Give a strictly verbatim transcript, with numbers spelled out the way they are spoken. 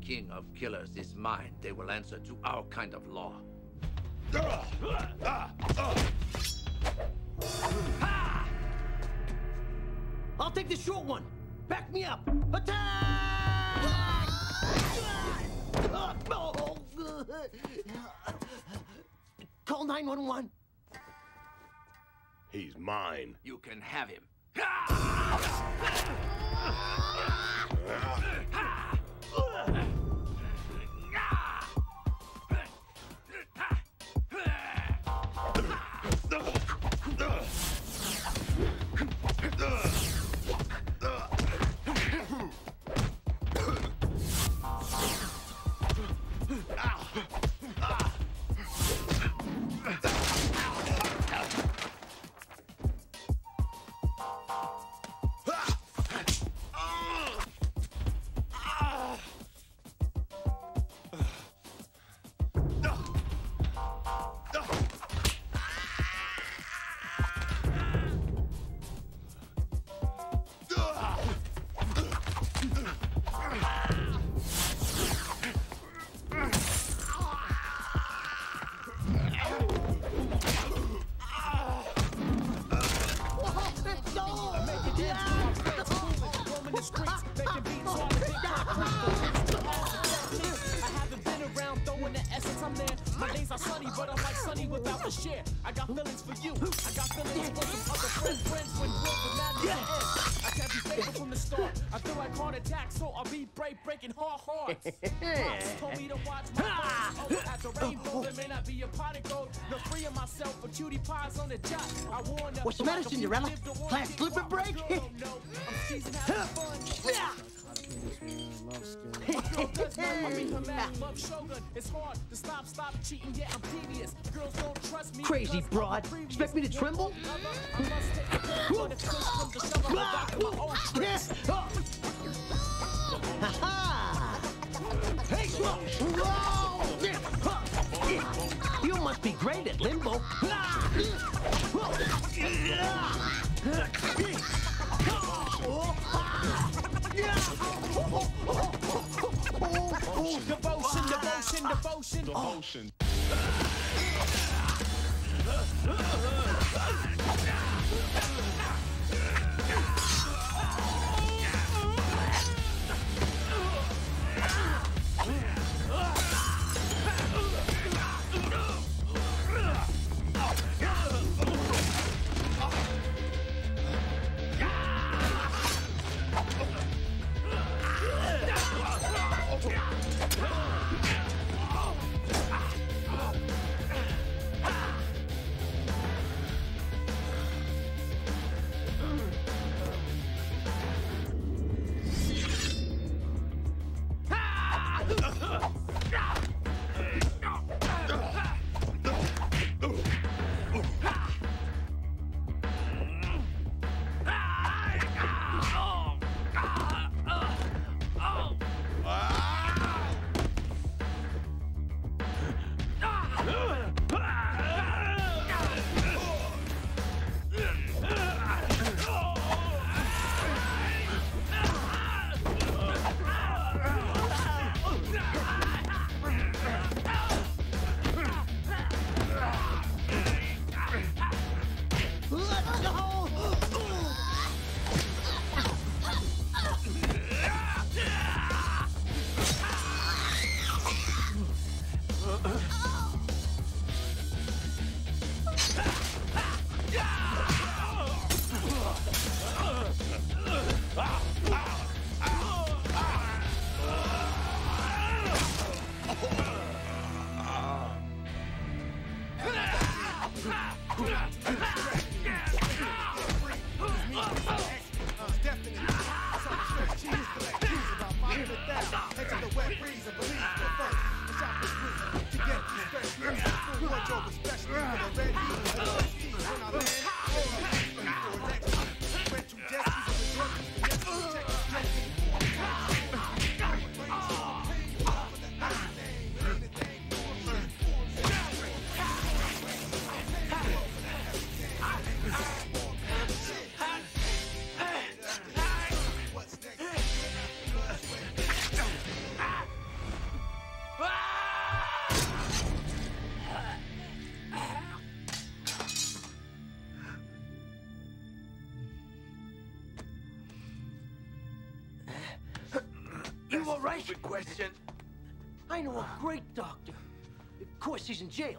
king of killers is mine, they will answer to our kind of law. I'll take the short one. Back me up. Attack! Call nine one one. He's mine. You can have him. I got feelings for you. I got feelings for some other friends, friends when work with madness and ends. I can't be faithful from the start. I feel like heart attack, so I'll be brave, breaking hard hearts. Pops told me to watch my heart. Oh, at the rainbow, there may not be a pot of gold. No free of myself for cutie pies on the job. I warned up. What's the matter, Cinderella? Class slipper break? I'm teasing, having fun. It's hard to stop, stop cheating, yeah, I'm tedious. Girls don't trust me. Crazy broad. Expect me to tremble? You must be great at limbo. Devotion, devotion, devotion, devotion. right? Stupid question. I know a great doctor. Of course, he's in jail.